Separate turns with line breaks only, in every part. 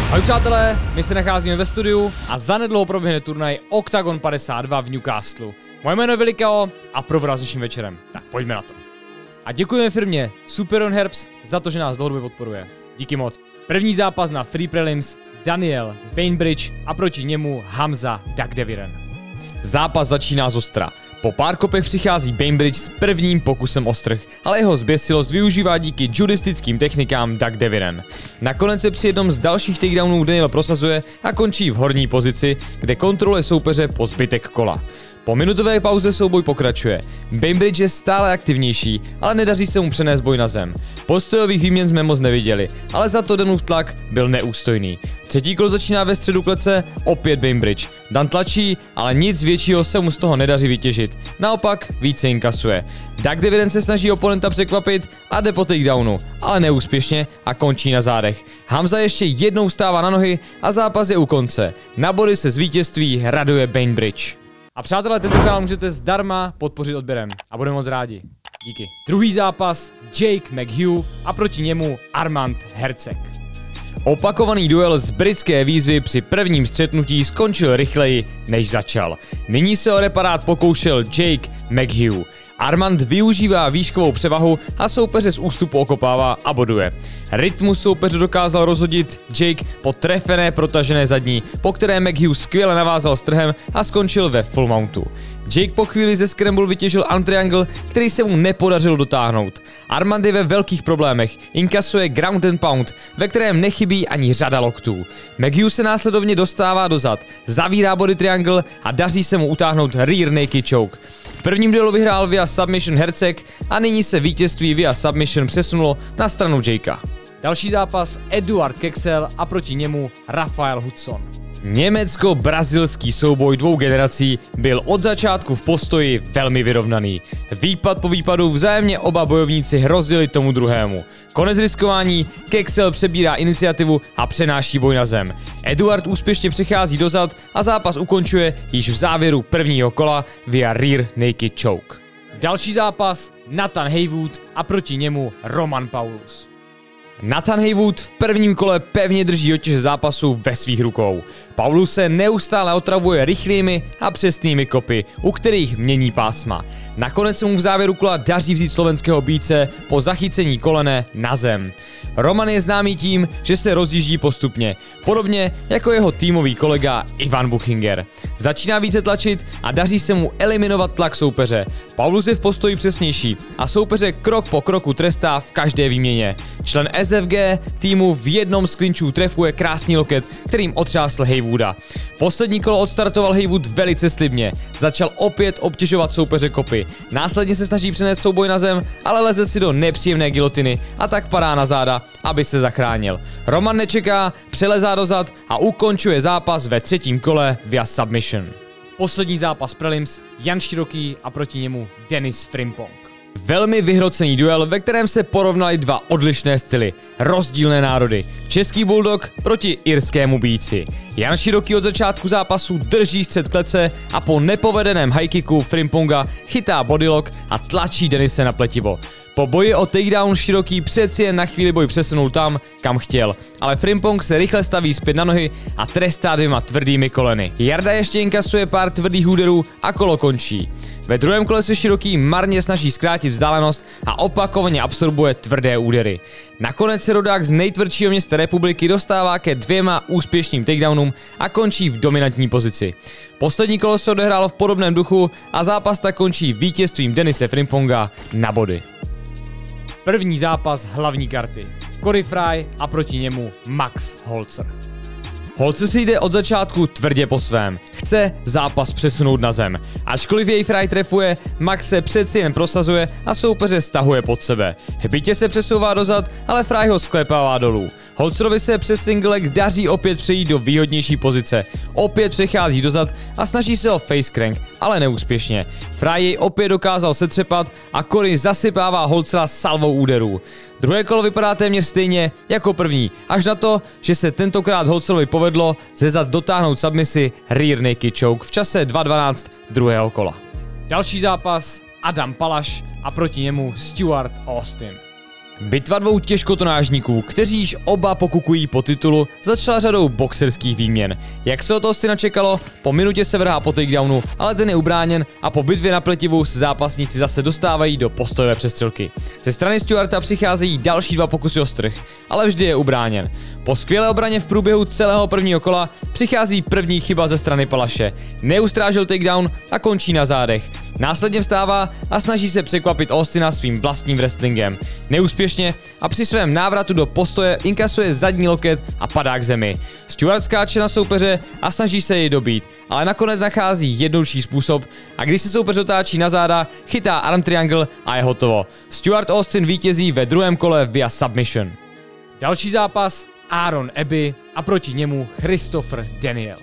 Ahoj přátelé, my se nacházíme ve studiu a zanedlouho proběhne turnaj Octagon 52 v Newcastlu. Moje jméno je Velikao a provedu vás dnešním večerem. Tak pojďme na to. A děkujeme firmě Super On Herbs za to, že nás dlouhodobě podporuje. Díky moc. První zápas na Free Prelims, Daniel Bainbridge a proti němu Hamza Dagdeviren. Zápas začíná zostra. Po pár kopech přichází Bainbridge s prvním pokusem o strh, ale jeho zběsilost využívá díky judistickým technikám Dagdeviren. Nakonec se při jednom z dalších takedownů Daniel prosazuje a končí v horní pozici, kde kontroluje soupeře po zbytek kola. Po minutové pauze souboj pokračuje. Bainbridge je stále aktivnější, ale nedaří se mu přenést boj na zem. Postojových výměn jsme moc neviděli, ale za to Danův tlak byl neústojný. Třetí kolo začíná ve středu klece, opět Bainbridge. Dan tlačí, ale nic většího se mu z toho nedaří vytěžit. Naopak více inkasuje. Dagdeviren se snaží oponenta překvapit a jde po takedownu, ale neúspěšně a končí na zádech. Hamza ještě jednou vstává na nohy a zápas je u konce. Na body se z vítězství raduje Bainbridge. A přátelé, tento kanál můžete zdarma podpořit odběrem a budeme moc rádi. Díky. Druhý zápas, Jake McHugh a proti němu Armand Herceg. Opakovaný duel z britské výzvy při prvním střetnutí skončil rychleji, než začal. Nyní se o reparát pokoušel Jake McHugh. Armand využívá výškovou převahu a soupeře z ústupu okopává a boduje. Rytmus soupeře dokázal rozhodit Jake po trefené protažené zadní, po které McHugh skvěle navázal s trhem a skončil ve full mountu. Jake po chvíli ze scramble vytěžil arm triangle, který se mu nepodařilo dotáhnout. Armand je ve velkých problémech, inkasuje ground and pound, ve kterém nechybí ani řada loktů. McHugh se následovně dostává dozad, zavírá body triangle a daří se mu utáhnout rear naked choke. V prvním duelu vyhrál via submission Herceg a nyní se vítězství via submission přesunulo na stranu Jakea. Další zápas Eduard Keksel a proti němu Rafael Hudson. Německo-brazilský souboj dvou generací byl od začátku v postoji velmi vyrovnaný. Výpad po výpadu vzájemně oba bojovníci hrozili tomu druhému. Konec riskování, Keksel přebírá iniciativu a přenáší boj na zem. Eduard úspěšně přechází dozad a zápas ukončuje již v závěru prvního kola via rear naked choke. Další zápas Nathan Haywood a proti němu Roman Paulus. Nathan Haywood v prvním kole pevně drží otěže zápasu ve svých rukou. Paulus se neustále otravuje rychlými a přesnými kopy, u kterých mění pásma. Nakonec se mu v závěru kola daří vzít slovenského bíjce po zachycení kolene na zem. Roman je známý tím, že se rozjíždí postupně, podobně jako jeho týmový kolega Ivan Buchinger. Začíná více tlačit a daří se mu eliminovat tlak soupeře. Paulus je v postoji přesnější a soupeře krok po kroku trestá v každé výměně. Člen SFG týmu v jednom z klinčů trefuje krásný loket, kterým otřásl Haywooda. Poslední kolo odstartoval Haywood velice slibně. Začal opět obtěžovat soupeře kopy. Následně se snaží přenést souboj na zem, ale leze si do nepříjemné gilotiny a tak padá na záda, aby se zachránil. Roman nečeká, přelezá dozad a ukončuje zápas ve třetím kole via submission. Poslední zápas prelims, Jan Široký a proti němu Denis Frimpong. Velmi vyhrocený duel, ve kterém se porovnali dva odlišné styly, rozdílné národy. Český bulldog proti irskému bíjci. Jan Široký od začátku zápasu drží střed klece a po nepovedeném high kicku Frimponga chytá bodylock a tlačí Denise na pletivo. Po boji o takedown Široký přeci jen na chvíli boj přesunul tam, kam chtěl, ale Frimpong se rychle staví zpět na nohy a trestá dvěma tvrdými koleny. Jarda ještě inkasuje pár tvrdých úderů a kolo končí. Ve druhém kole se Široký marně snaží zkrátit vzdálenost a opakovaně absorbuje tvrdé údery. Nakonec se rodák z nejtvrdšího města republiky dostává ke dvěma úspěšným takedownům a končí v dominantní pozici. Poslední kolo se odehrálo v podobném duchu a zápas tak končí vítězstvím Denise Frimponga na body. První zápas hlavní karty. Corey Fry a proti němu Max Holzer. Holzer si jde od začátku tvrdě po svém. Chce zápas přesunout na zem. Ačkoliv jej Fry trefuje, Max se přeci jen prosazuje a soupeře stahuje pod sebe. Hbitě se přesouvá dozad, ale Fry ho sklepává dolů. Holzerovi se přes single leg daří opět přejít do výhodnější pozice. Opět přechází dozad a snaží se o face crank, ale neúspěšně. Fry jej opět dokázal setřepat a Corey zasypává Holzera salvou úderů. Druhé kolo vypadá téměř stejně jako první, až na to, že se tentokrát Holzerovi povedlo ze zad dotáhnout submisi rear naked choke v čase 2:12 druhého kola. Další zápas Adam Palaš a proti němu Stuart Austin. Bitva dvou těžkotonážníků, kteří již oba pokukují po titulu, začala řadou boxerských výměn. Jak se od Austina čekalo, po minutě se vrhá po takedownu, ale ten je ubráněn a po bitvě na pletivu se zápasníci zase dostávají do postojové přestřelky. Ze strany Stuarta přicházejí další dva pokusy o strh, ale vždy je ubráněn. Po skvělé obraně v průběhu celého prvního kola přichází první chyba ze strany Palaše. Neustrážil takedown a končí na zádech. Následně vstává a snaží se překvapit Austina svým vlastním wrestlingem. Neúspěšně a při svém návratu do postoje inkasuje zadní loket a padá k zemi. Stuart skáče na soupeře a snaží se jej dobít, ale nakonec nachází jednodušší způsob a když se soupeř otáčí na záda, chytá arm triangle a je hotovo. Stuart Austin vítězí ve druhém kole via submission. Další zápas Aaron Abbey a proti němu Christopher Daniel.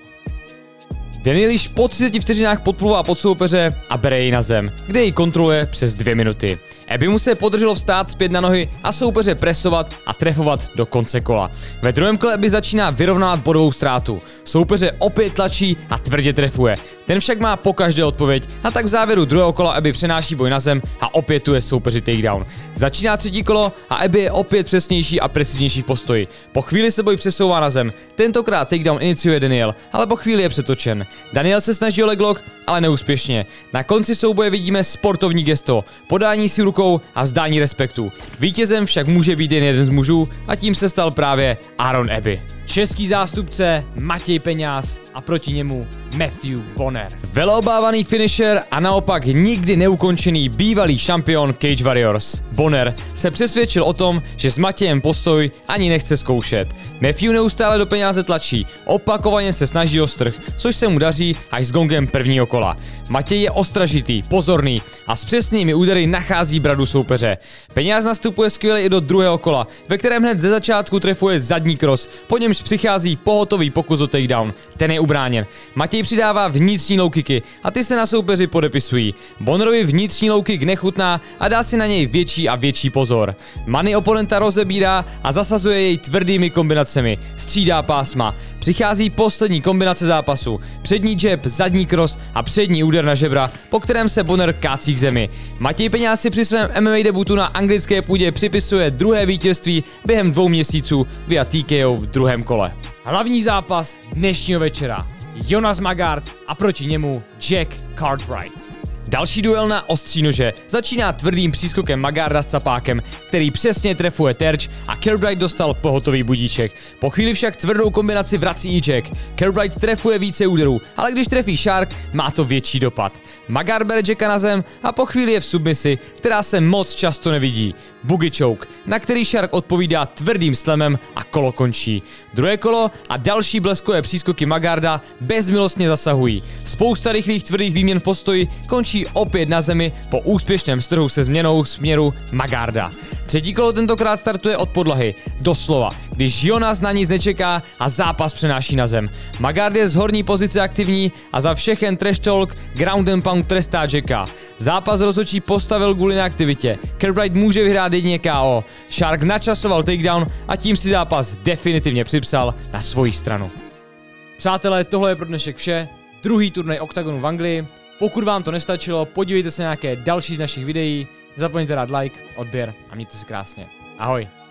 Daniel již po 30 vteřinách podplouvá pod soupeře a bere jej na zem, kde jej kontroluje přes 2 minuty. Abbey mu se podařilo vstát zpět na nohy a soupeře presovat a trefovat do konce kola. Ve druhém kole Abbey začíná vyrovnávat bodovou ztrátu. Soupeře opět tlačí a tvrdě trefuje. Ten však má pokaždé odpověď a tak v závěru druhého kola Abbey přenáší boj na zem a opětuje soupeři takedown. Začíná třetí kolo a Abbey je opět přesnější a preciznější v postoji. Po chvíli se boj přesouvá na zem. Tentokrát takedown iniciuje Daniel, ale po chvíli je přetočen. Daniel se snaží o leglock, ale neúspěšně. Na konci souboje vidíme sportovní gesto, podání si rukou a vzdání respektu. Vítězem však může být jen jeden z mužů a tím se stal právě Aaron Abbey. Český zástupce Matěj Peňáz a proti němu Matthew Bonner. Veleobávaný finisher a naopak nikdy neukončený bývalý šampion Cage Warriors. Bonner se přesvědčil o tom, že s Matějem postoj ani nechce zkoušet. Matthew neustále do Peňáze tlačí, opakovaně se snaží o strh, což se mu daří až s gongem prvního kola. Matěj je ostražitý, pozorný a s přesnými údery nachází bradu soupeře. Peňáz nastupuje skvěle i do druhého kola, ve kterém hned ze začátku trefuje zadní cross, po němž přichází pohotový pokus o takedown. Ten je ubráněn. Matěj přidává vnitřní low kicky a ty se na soupeři podepisují. Bonnerovi vnitřní low kick nechutná a dá si na něj větší a větší pozor. Many oponenta rozebírá a zasazuje jej tvrdými kombinacemi. Střídá pásma. Přichází poslední kombinace zápasu. Přední jab, zadní cross a přední úder na žebra, po kterém se Bonner kácí k zemi. Matěj Peňáz si při svém MMA debutu na anglické půdě připisuje druhé vítězství během 2 měsíců via TKO v druhém kole. Hlavní zápas dnešního večera. Jonas Magard a proti němu Jack Cartwright. Další duel na ostří nože začíná tvrdým přískokem Magarda s capákem, který přesně trefuje terč a Cartwright dostal pohotový budíček. Po chvíli však tvrdou kombinaci vrací i Jack. Cartwright trefuje více úderů, ale když trefí Shark, má to větší dopad. Magard bere Jacka na zem a po chvíli je v submisi, která se moc často nevidí. Boogie choke, na který Shark odpovídá tvrdým slamem a kolo končí. Druhé kolo a další bleskové přískoky Magarda bezmilostně zasahují. Spousta rychlých tvrdých výměn v postoji končí opět na zemi po úspěšném strhu se změnou směru Magarda. Třetí kolo tentokrát startuje od podlahy, doslova, když Jonas na nic nečeká a zápas přenáší na zem. Magard je z horní pozice aktivní a za všechen trash talk ground and pound trestá Jacka. Zápas rozhodčí postavil kvůli neaktivitě. Cartwright může vyhrát jedině KO. Shark načasoval takedown a tím si zápas definitivně připsal na svoji stranu. Přátelé, tohle je pro dnešek vše. Druhý turnaj Octagonu v Anglii. Pokud vám to nestačilo, podívejte se na nějaké další z našich videí. Nezapomeňte dát like, odběr a mějte se krásně. Ahoj.